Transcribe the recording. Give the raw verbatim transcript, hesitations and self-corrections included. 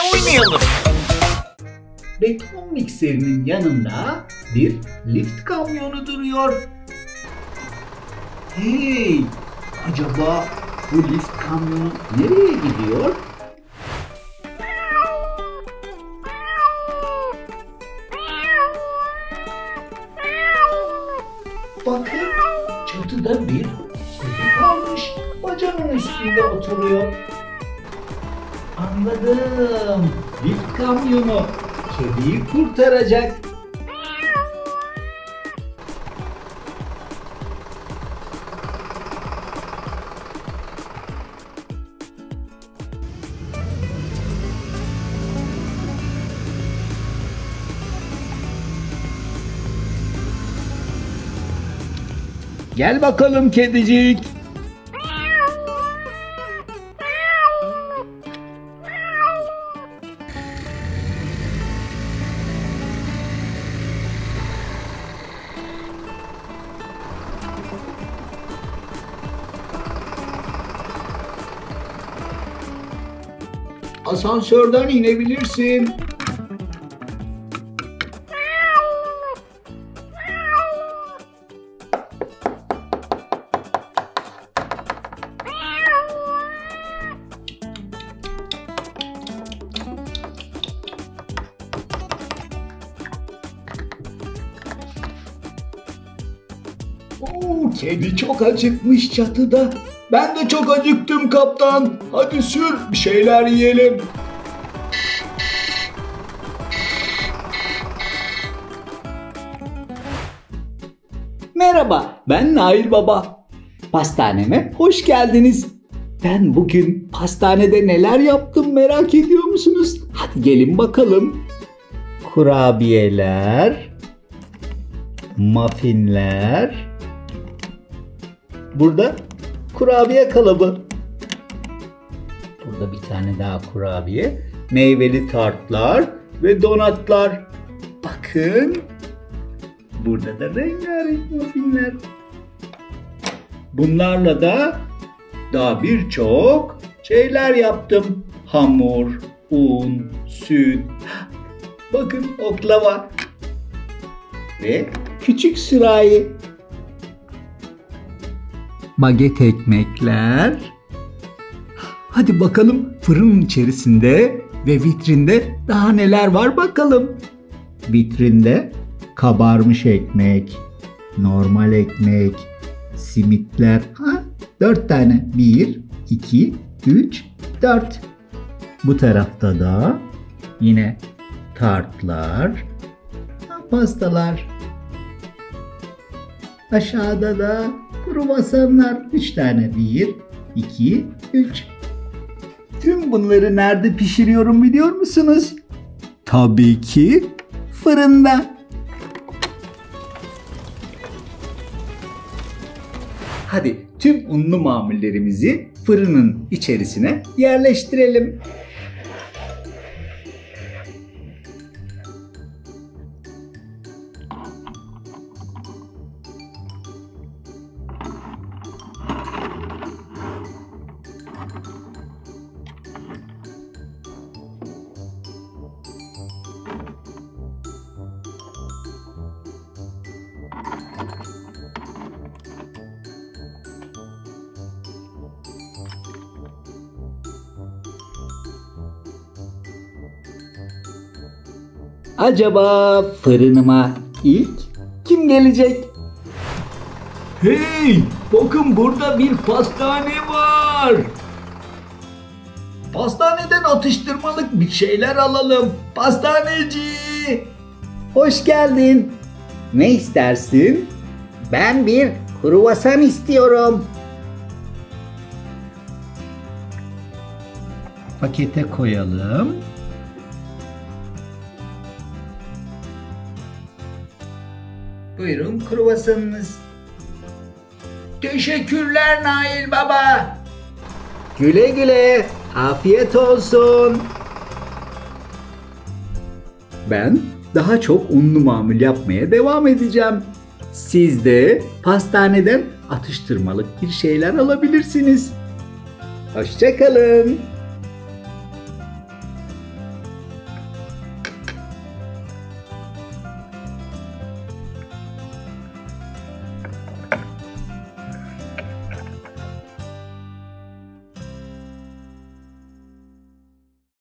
oynayalım. Beton mikserinin yanında bir lift kamyonu duruyor. Hey, acaba bu lift kamyonu nereye gidiyor? Bakın, çatıda bir kedi kalmış, bacanın üstünde oturuyor. Anladım. Lift kamyonu kediyi kurtaracak. Gel bakalım kedicik. Asansörden inebilirsin. Oo, kedi çok acıkmış çatıda. Ben de çok acıktım kaptan. Hadi sür, bir şeyler yiyelim. Merhaba, ben Nail Baba. Pastaneme hoş geldiniz. Ben bugün pastanede neler yaptım merak ediyor musunuz? Hadi gelin bakalım. Kurabiyeler, muffinler. Burada kurabiye kalıbı. Burada bir tane daha kurabiye. Meyveli tartlar ve donatlar. Bakın. Burada da rengarenk muffinler. Bunlarla da daha birçok şeyler yaptım. Hamur, un, süt. Bakın oklava. Ve küçük sürahi. Baget ekmekler. Hadi bakalım fırının içerisinde ve vitrinde daha neler var bakalım. Vitrinde kabarmış ekmek, normal ekmek, simitler. Ha, dört tane. Bir, iki, üç, dört. Bu tarafta da yine tartlar, pastalar. Aşağıda da kruvasanlar. Üç tane. Bir, iki, üç. Tüm bunları nerede pişiriyorum biliyor musunuz? Tabii ki fırında. Hadi tüm unlu mamullerimizi fırının içerisine yerleştirelim. Acaba fırınıma ilk kim gelecek? Hey, bakın burada bir pastane var. Pastaneden atıştırmalık bir şeyler alalım. Pastaneci. Hoş geldin. Ne istersin? Ben bir kruvasan istiyorum. Pakete koyalım. Buyurun kruvasanınız. Teşekkürler Nail Baba. Güle güle. Afiyet olsun. Ben daha çok unlu mamul yapmaya devam edeceğim. Siz de pastaneden atıştırmalık bir şeyler alabilirsiniz. Hoşça kalın.